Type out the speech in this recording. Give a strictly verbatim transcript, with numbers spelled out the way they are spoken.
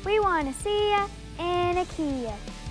We want to see ya in a Kia.